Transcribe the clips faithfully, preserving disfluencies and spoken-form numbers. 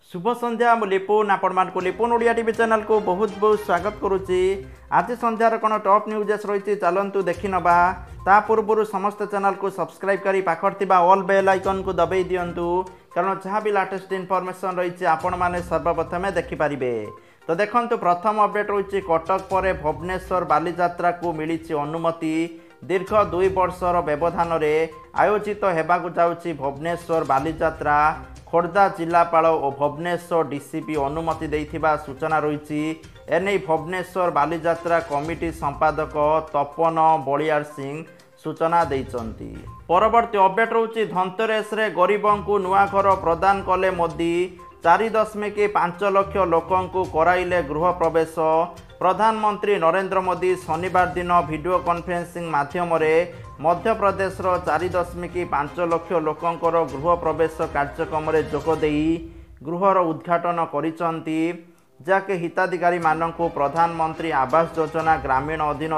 शुभ संध्या मु लिपुन आपण मानकु लिपुन ओडिया टीवी चैनल को बहुत बहुत स्वागत करुच्ची। आज संध्यार कौन टॉप न्यूज रही चलतु देखि नबा ता पूर्व समस्त चैनल को सब्सक्राइब करी पाखर ऑल बेल आइकन को दबाई दिंतु कारण जहाँ भी लेटेस्ट इनफॉरमेशन रही आपण मैंने सर्वप्रथम देखिपारे। तो देखंतु प्रथम अपडेट रही कटक पर भुवनेश्वर बालीजात्रा को मिली अनुमति। दीर्घ दुई वर्षर व्यवधान आयोजित होगाकू जाउछि भुवनेश्वर बालीजात्रा। खोर्धा जिलापाल और भुवनेश्वर डीसीपी अनुमति देइथिबा सूचना रही। एने भुवनेश्वर बालीजात्रा कमिटी संपादक तपन बलियार सिंह सूचना देइचंती। परवर्ती अपडेट रही धनतेरस रे गरीबों को नुआ घर प्रदान कले मोदी। चार दशमिक पांच लक्ष लोकों को कराइले गृह प्रवेश। प्रधानमंत्री नरेंद्र मोदी शनिवार दिन वीडियो कॉन्फ्रेंसिंग माध्यम मध्य प्रदेश चार दशमिक पांच लक्ष लोकंकर गृह प्रवेश कार्यक्रम जोगदे गृहर उद्घाटन करिसंती। जाके हिताधिकारी मानक प्रधानमंत्री आवास योजना ग्रामीण अधीन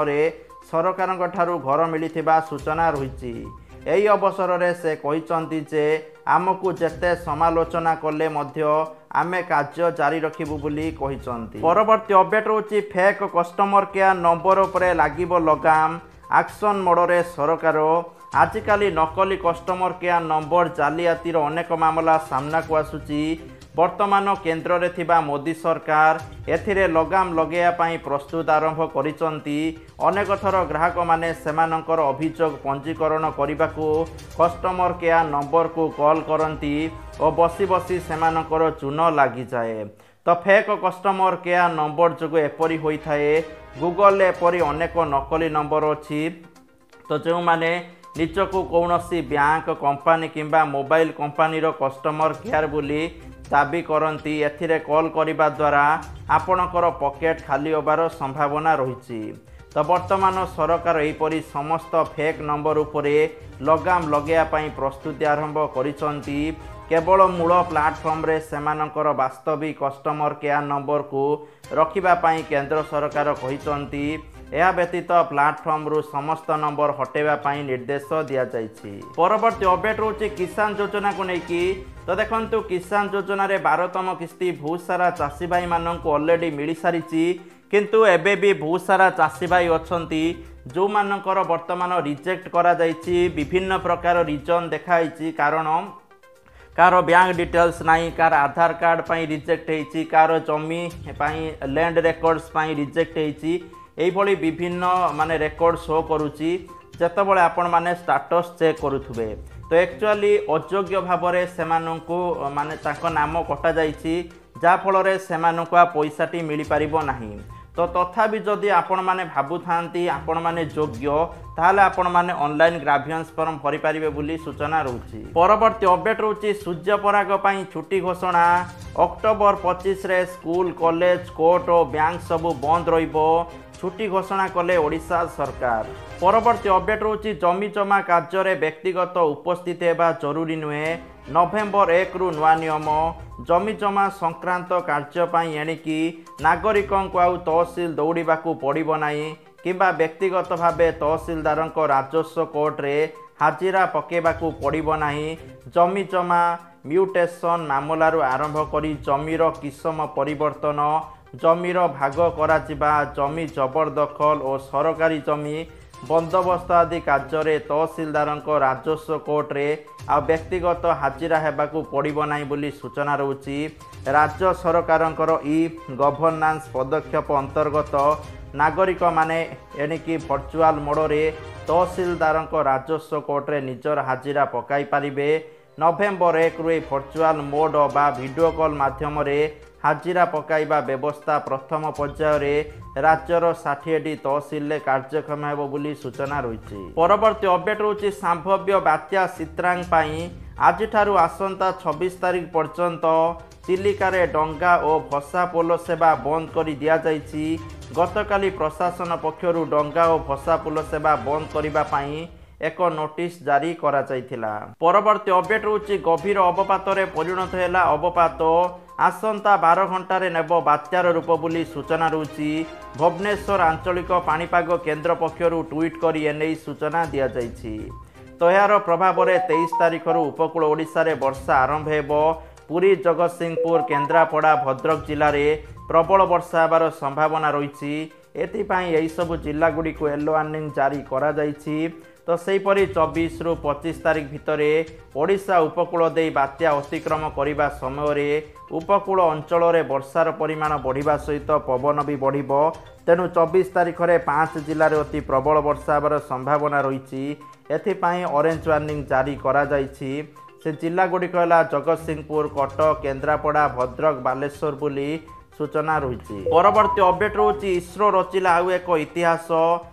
सरकार ठारू घर मिलिथिबा सूचना रही। यही अवसर में से कहते जे आमको जेते समालोचना कले मध्य आमे कार्य जारी रखिबु बोली कहिसंती। परवर्ती अपडेट रही फेक कस्टमर केयर नंबर उपरे लागिबो लगाम। एक्शन मोडरे सरकार। आजिकाली नकली कस्टमर केयर नंबर जालियातीर अनेक मामला सामना को आसुची। वर्तमान केन्द्र रे थिबा मोदी सरकार एथिरे लगाम लगेया पाई प्रस्तुत आरंभ करिसंती। अनेक थर ग्राहक माने सेमानंकर अभियोग पंजीकरण करिबाकू कस्टमर केयर नंबर को कॉल करंती और बसी बसी सेमानंकर चून लागि जाए। तो फेक कस्टमर केयर नंबर जो एपरी होता है। गूगल एपरी अनेक नकली नंबर अच्छी। तो जो माने निजको कौन सी बैंक कंपनी किंबा मोबाइल कंपनी रो कस्टमर केयर बोली दाबी करती एथिरे कॉल करिबा द्वारा आपणकर पॉकेट खाली होबार संभावना रही। तो वर्तमान सरकार एहिपरि समस्त फेक नंबर उपरे लगाम लगेया पाई प्रस्तुति आरंभ करिसंती। केवल मूल प्लाटफर्म रे सेमानंकर वास्तविक कस्टमर केयर नंबर को रखिबा पाई केंद्र सरकार कहिसंती। यह व्यतीत प्लाटफर्म रु समस्त नंबर हटेबा पाई निर्देश दिया जाइछि। परवर्ती अपडेट रही किसान योजना को लेकिन। तो देखंतु किसान योजना रे बारहतम किस्ती बहुत सारा चाषी भाई मानक ऑलरेडी मिल सारी किंतु एबे भी बहुत सारा चाषी भाई अछंती जो मानकर वर्तमान रिजेक्ट करा जाइछि। विभिन्न प्रकार रीजन देखाइछि कारण कार बैंक डिटेल्स नहीं, कार आधार कार्ड पाई रिजेक्ट होइछि, कार जमी पाई लैंड रेकॉर्ड्स पाई रिजेक्ट होइछि। एइभली विभिन्न माने रेकॉर्ड शो करुछि जेतेबेले आपण माने स्टेटस चेक करुथुबे। तो एक्चुअली अयोग्य भाव में सेमानंकु माने ताको नाम कटा जाइछि जा फल रे सेमानंकु पैसाटी मिल पारिबो नाही। तो तथापि जदि आपण माने भाबु थांती आपण माने योग्य ताहले आपण माने ऑनलाइन ग्राभियंस फॉर्म भरि पारिबे बोली सूचना रहउछि। परवर्ती अपडेट रहउछि सूर्यपराग पई छुट्टी घोषणा। अक्टोबर पच्चीस रे स्कूल कॉलेज कोर्ट और बैंक सबु बंद रहिबो छुट्टी घोषणा कले ओडिशा सरकार। परवर्ती अपडेट रही जमी जमा कार्य रे व्यक्तिगत उपस्थित होगा जरूरी नुहे। नवेम्बर एक रु नुआ नियम जमी जमा संक्रांत कार्यपाई एणिकी नागरिकों को आउ तहसिल दौड़ाकू पड़ो नहीं किंबा व्यक्तिगत भावे तहसिलदार राजस्व कोर्ट रे हाजिरा पकेबाकू पड़ो नहीं। जमी जमा म्यूटेशन मामलारू आरंभ करी जमीर किसम परिवर्तन जमीर भाग करा जिबा जमी जबरदखल और सरकारी जमी बंदोबस्त आदि कार्य तहसिलदार राजस्व कोर्ट रे आ व्यक्तिगत हाजिरा हेबाकू पड़ो नहीं बोली सूचना रही। राज्य सरकार ई गवर्नांस पदक्षेप अंतर्गत नागरिक माने एणिकी वर्चुआल मोडरे तहसिलदार राजस्व कोर्ट रे निजर हाजिरा पकाई पारिबे। नवेम्बर एक रु वर्चुआल मोड बा वीडियो कॉल माध्यम हाजिरा पकाइबा व्यवस्था प्रथम पर्यायर राज्यर षाठी तहसिल कार्यक्षम हेबो बोली सूचना रही। परवर्ती अपडेट रही संभाव्य बात्या सित्रांग पाई आज ठारू आसंता छब्बीस तारीख पर्यंत चिलिकारे डंगा और भसा पोल सेवा बंद कर दिया जाइछि। गतकाली प्रशासन पक्षरु डंगा और भसा पोल सेवा बंद करिबा पाई एक नोटिस जारी करा जाइथिला। परवर्ती अपडेट रही गभीर अवपात परिणत है अवपात आसंता बारह घंटे नेब बात्यार रूप बोली सूचना रही। भुवनेश्वर आंचलिक पाणीपाग केन्द्र पक्षरु ट्वीट कर एने सूचना दि जाइछि। तो यार प्रभाव में तेईस तारीख उपकूल ओडिशा रे वर्षा आरंभ हेबो। पुरी जगतसिंहपुर केन्द्रापड़ा भद्रक जिले में प्रबल वर्षा होबार संभावना रही। एथिपाई यही सब जिला गुड़ी को येलो वार्निंग जारी करा जाइछि। तो सेहीपरि चौबीस रु पच्चीस तारीख भितर ओडिशा उपकूल दे बात्या अतिक्रम करने समय उपकूल अंचल में वर्षार परिमाण बढ़िबा सहित पवन भी बढ़िबो। तेणु चौबीस तारीख में पांच जिले में अति प्रबल वर्षा होबार संभावना रही। एथिपाई ऑरेंज वार्निंग जारी करा जाइछि। से जिला गुड़िक जगतसिंहपुर, कटक, केन्द्रापड़ा, भद्रक, बालेश्वर बोली सूचना रही। परवर्ती अपडेट रोची इसरो रचिला आउ एक इतिहास।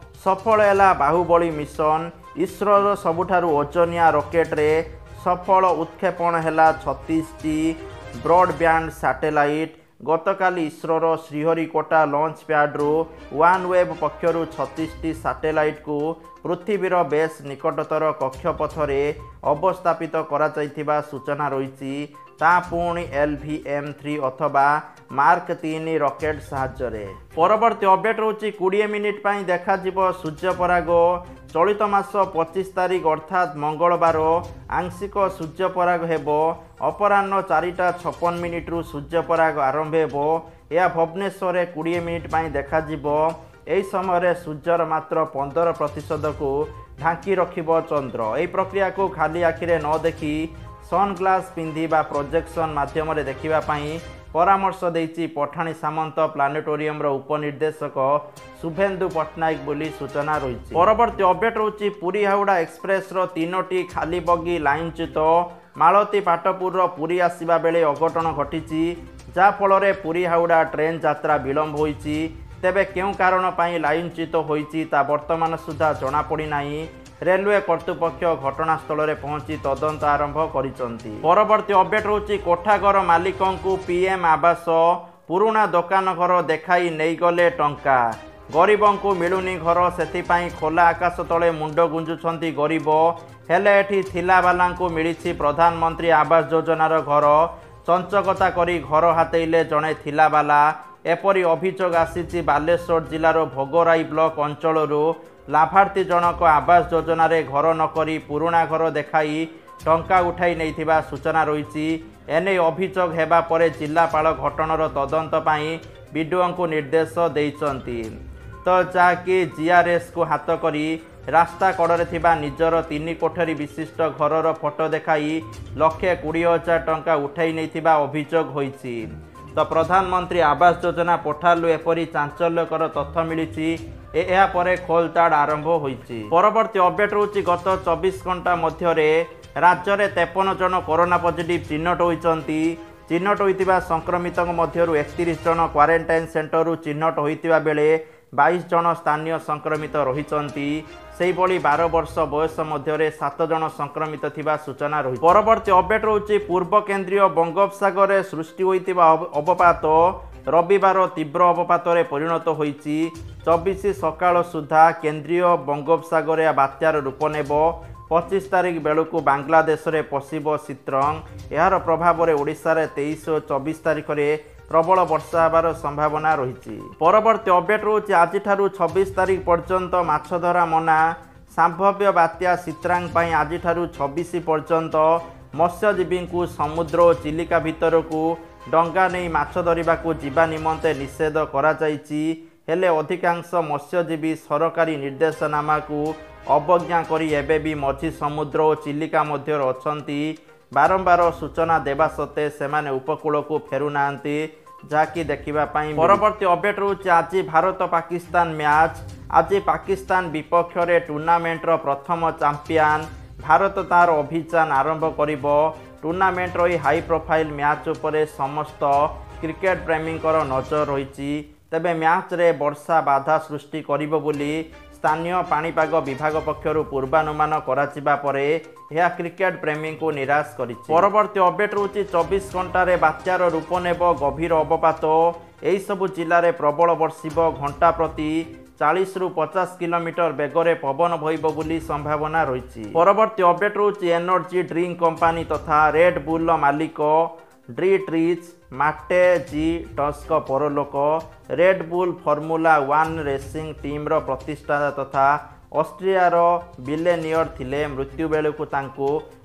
सफल है बाहुबली मिशन। इसरोर सबुठारु ओजनिया रॉकेट रे सफल उत्क्षेपण है छत्तीस टी ब्रॉडबैंड सैटेलाइट। गतकाली इसरोर श्रीहरिकोटा लॉन्च पैड्रु वन वेब पक्षरु छत्तीस टी सैटेलाइट को पृथ्वीर बेस निकटतर कक्षपथरे अवस्थापित करा जाइथिबा सूचना रही। ता पुणी एल वी एम थ्री अथवा मार्क तीन रॉकेट साहाय्य। परवर्ती अपडेट रोची बीस मिनिट पाई देखा जिवो सूर्यपराग। चलित मास पच्चीस तारीख अर्थात मंगलवार आंशिक सूर्यपराग हेबो। अपराह्न चारिटा छप्पन मिनिट रु सूर्यपराग आरंभ हेबो। यह भुवनेश्वर बीस मिनिट पाई देखा जिवो। एही समय सूर्यर मात्र पंद्रह प्रतिशत को ढांकी रखिबो चंद्र। एही प्रक्रिया को खाली आखिरे न देखी सनग्लास पिंधि बा प्रोजेक्शन माध्यम देखिबा पाई परामर्श देइछि पठाणी सामंत प्लानेटोरियम रो उपनिर्देशक शुभेन्दु पट्टनायक बोली सूचना रही। परवर्ती अपडेट रोची पुरी हावड़ा एक्सप्रेस रो तीनोटी खाली बगी लाइनच्युत। मालती पाटपुर रो पुरी आसीबा बेले अघटन घटिछि, जा फल पुरी हावड़ा ट्रेन यात्रा विलंब होइछि। तेबे केउ कारण पाई लाइनच्युत होइछि ता वर्तमान सुधा जणा पड़ी नाही। रेलवे कर्तृपक्ष घटनास्थल में पहुंची तदंत आरंभ करिसंती। परवर्ती अपडेट रोची कोठाघर मालिकों को पीएम आवास। पुराना दुकान घर देखाई नहीं गले टंका। गरीबों को मिलुनी घर, सेथिपाई खोला आकाश तले मुंड गुंजुछंती गरीब। हेले एठी थिला बाला को मिली प्रधानमंत्री आवास योजनार घर। चंचकता करी घर हातेइले जणे थिला बाला। एपरी अभियोग आसीछि बालेश्वर जिलार भोगराई ब्लॉक अंचलरू। लाभार्थी जनक आवास योजन घर नकरी पुराना घर देखाई टंका उठाई नहीं सूचना रही। एने अभियोग हेबा परे जिलापाल घटनार तदंत पाई बीडीओ को निर्देश देइचंती। तो जाकि जीआरएस को हाथ करी रास्ता कड़े थिबा निजर तीन कोठरी विशिष्ट घरर फोटो देखाई लक्षे कोड़े हजार टंका उठाई नहीं अभियोग होइछि। तो प्रधानमंत्री आवास योजना पोर्टालु एपरी चांचल्यकर तथ्य मिली। एहा परे खोलताड़ आरंभ होइछि। परवर्ती अपडेट रोची गत चौबीस घंटा मध्य राज्य में तेपन जन कोरोना पॉजिटिव चिन्हट होइचंती। चिन्हट होइतिबा संक्रमितों मध्यरु एकतीस जन क्वारंटाइन सेंटर चिन्हट होइतिबा बेले बाईस जन स्थानीय संक्रमित रहिचंती। सेहीभଳି बारह वर्ष बयस मध्य सात जन संक्रमित थिबा सूचना रही। परवर्ती अपडेट रोची पूर्व केंद्रीय बंगोपसागर सृष्टि होइतिबा अवपात रविवार तीव्र अवपात परिणत होइछि। चौबीस सकाळ सुधा केंद्रीय बंगोपसागर बात्यार रूप नेब। पच्चीस तारीख बेलू बांग्लादेश रे पशिब चित्रंग। यार प्रभाव में ओडिशा रे तेईस और चौबीस तारीख में प्रबल वर्षा होबार संभावना रही। परवर्ती अपडेट रोची आज छब्बीस तारीख पर्यंत माछ धरा मना। संभाव्य बात्या चित्रांग पाई आज छब्बीस पर्यंत मत्स्यजीवी को समुद्र और चिलिका भितर को डंगा नहीं माछ धरिबा को जीवा निमंते निषेध करा जाइछि। हेले अधिकांश मत्स्यजीवी सरकारी निर्देशनामा को अवज्ञा करी एबे भी मझी समुद्र और चिलिका मध्य अछंती। बारंबार सूचना देवा सत्ते सेमाने उपकूल को फेरुनांती, जाकि देखिबा पाई। परवर्ती अपडेट रोची आज भारत पाकिस्तान मैच। आज पाकिस्तान विपक्ष रे टूर्नामेंटर प्रथम चैंपियन भारत तार अभियान आरंभ करिबो। टूर्नामेंट रही हाई प्रोफाइल मैच उपरे समस्त क्रिकेट प्रेमी नजर रही। तेबे मैच रे वर्षा बाधा सृष्टि करिबो बोली स्थानीय पाणीपाग विभाग पक्षरु पूर्वानुमान कराचिबा परे यह क्रिकेट प्रेमी को निराश करिछि। परवर्ती अपडेट रोची चौबीस घंटा रे बात्यार रूप नेब गभीर अवपात। एही सबु जिल्ला रे प्रबल वर्षिब। घंटा प्रति चालीस रु पचास किलोमीटर बेगरे पवन बहिब बोली संभावना रही। परवर्ती अपडेट रोची एनर्जी ड्रिंक कंपनी तथा रेड बुल मालिक ड्रीट्रिच माटे जी टस्क परलोक। Red Bull Formula One racing team रो प्रतिष्ठाता तथा ऑस्ट्रियार बिलेनियर थिले। मृत्यु बेलू तांको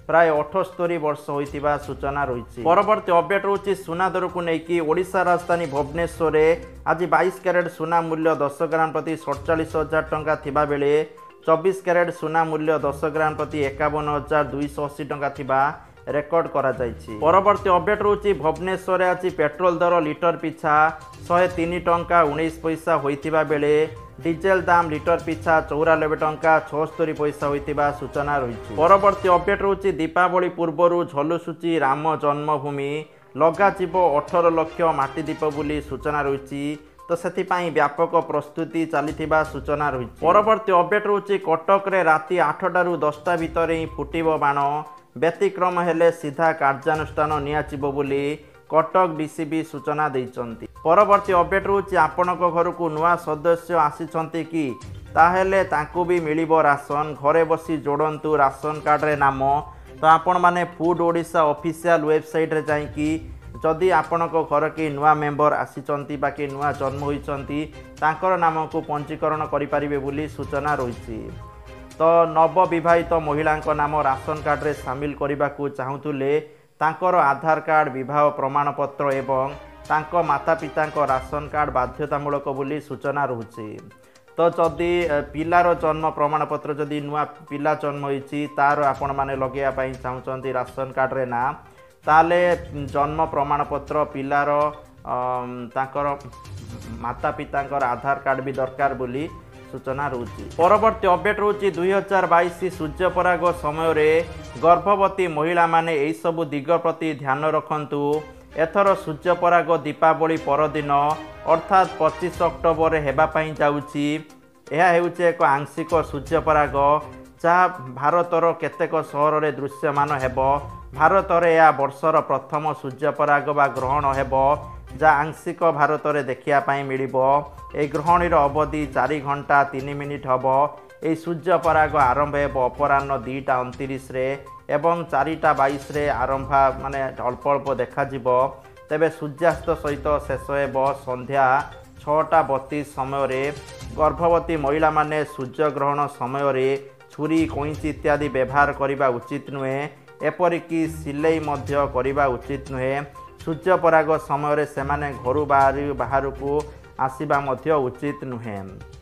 प्राय अठस्तरी वर्ष होइतिबा सूचना रही। परवर्ती अपडेट होची सुना दर को लेकिन ओडिशा राजधानी भुवनेश्वर आज बाईस कैरेट सुना मूल्य दस ग्राम प्रति सड़चाश हजार टंका थिबा बेले चौबीस कैरेट सुना मूल्य दस ग्राम प्रति एकावन हजार दुईश अशी टंका थिबा रेकर्ड करा जायछि। परवर्ती अपडेट रोची भुवनेश्वर आज पेट्रोल दर लिटर पिछा शहे तीन टंका उन्नीस पैसा होइतिबा बेले डीजेल दाम लिटर पिछा चौरानबे टंका छस्तरी पैसा होइतिबा सूचना रही। परवर्ती अपडेट रोची दीपावली पूर्व झलुसुची राम जन्मभूमि लगाजिब अठर लक्ष माटीदीप बोली सूचना रही। तो से व्यापक प्रस्तुति चली सूचना रही। परवर्ती अपडेट रोची कटक रे राति आठटारू दसटा भितर ही फुटिब बाण व्यतिक्रम हेले सीधा कार्यानुष्ठान नियाजिब बोली कटक डीसीबी सूचना देइचंती। परवर्ती अपडेट रोची आपणक घर को नुआ सदस्य आसीचंती कि ताहेले तांकु भी मिलिबो राशन घरे बसी जोड़ंतु राशन कार्ड रे नाम। तो आपण माने फूड ओडिशा ऑफिशियल वेबसाइट रे जाईकी जदि आपणक घर के नुआ मेंबर आसीचंती बाकी नुआ जन्म होइचंती तांकर नाम को पंजीकरण करि परिबे बोली सूचना रही। तो नवविवाहित महिला नाम राशन कार्ड रे शामिल करने को चाहूले तांकर आधार कार्ड विवाह प्रमाणपत्र एवं तांको माता पिता राशन कार्ड बाध्यतामूलक बोली सूचना रही। तो जदि पिलार जन्म प्रमाणपत्र जदि नुआ पिला जन्म होइछि तार आपण माने लगेया चाहूँगी राशन कार्ड रे ना ताले जन्म प्रमाणपत्र पिलार तांकर माता पिता आधार कार्ड भी दरकार बोली सूचना रही। परवर्ती अपडेट रोची दुई हजार बैश सूर्यपराग समय रे गर्भवती महिला माने एई सबु दिग प्रति ध्यान रखंतु। एथर सूर्यपराग दीपावली परदिन अर्थात पच्चीस अक्टोबर हेबा पई जाउची। यह हेउचे एक आंशिक सूर्यपराग जहाँ भारतर केतेक सहर रे दृश्यमान हेबो। भारत रे या वर्षर प्रथम सूर्यपराग बा ग्रहण हेबो जहाँ आंशिक भारत रे देखिया पई मिलिबो। ए ग्रहणीर अवधि चार घंटा तीन मिनिट हम। यह सूर्यपराग आरंभ हेब अपराह्न दुईटा अणतीस एवं चारिटा बाईस आरंभ माने अल्प अल्प देखा तेबे सूर्यास्त सहित शेष हेब संध्या छटा बतीस समय। गर्भवती महिला माने सूर्यग्रहण समय छुरी कईंची इत्यादि व्यवहार करने उचित नुहे। एपरिकी सिलाई मध्य करने उचित नुहे। सूर्यपराग समय सेमाने घरू बाहर बाहर को आसवा मध्य उचित नुहे।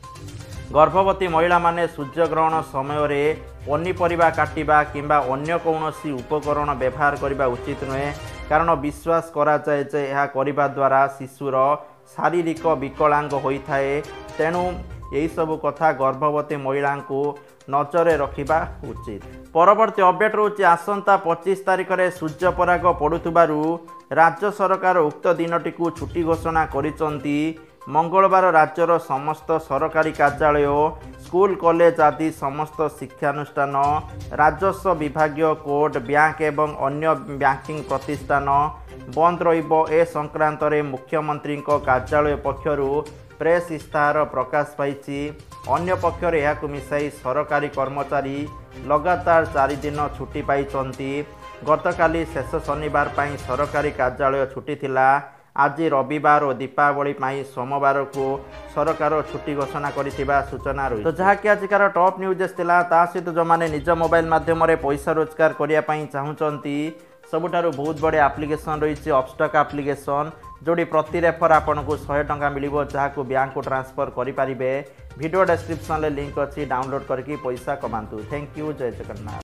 गर्भवती महिला माने सूर्यग्रहण समय पनीपरिबा काटिबा किंबा अन्य कौनसी उपकरण व्यवहार करने उचित नुहे। कारण विश्वास करा जाए जे यह करने द्वारा शिशुर शारीरिक विकलांग होता है। तेणु यही सब कथा गर्भवती महिला को नजर रखा उचित। परवर्ती अपडेट रोची आसंता पच्चीस तारिख में सूर्यपराग पड़ुथिबारु राज्य सरकार उक्त दिनटी को छुट्टी घोषणा करिसंती। मंगलवार राज्यर समस्त सरकारी कार्यालय स्कूल कॉलेज आदि समस्त शिक्षानुष्ठान राजस्व विभागीय कोर्ट बैंक एवं अन्य बैंकिंग प्रतिष्ठान बंद रहिबो। ए संक्रांत रे मुख्यमंत्री कार्यालय पक्षरु प्रेस इस्ताहार प्रकाश पाइछि। अन्य पक्षरे यहाकु मिसाई सरकारी कर्मचारी लगातार चार दिन छुट्टी पाइछंती। गतकाली शेष शनिवार पाई सरकारी कार्यालय छुट्टी थिला। आज रविवार और दीपावली पाई सोमवार को सरकार छुट्टी घोषणा करिथिबा सूचना रही। तो जहाँकि आजिकार टॉप न्यूज थिला ता सहित जो माने निज मोबाइल माध्यम रे पैसा रोजगार करिया पाई चाहुचंती सबुठारु बहुत बड़े एप्लिकेशन रही अपस्टॉक एप्लिकेशन जोड़ी प्रति रेफर आपन को सौ टंका मिलिबो जहाको बैंक को ट्रांसफर करि परिबे। वीडियो डिस्क्रिप्शन ले लिंक अछि डाउनलोड करके पैसा कमांतु। Thank you. जय जगन्नाथ।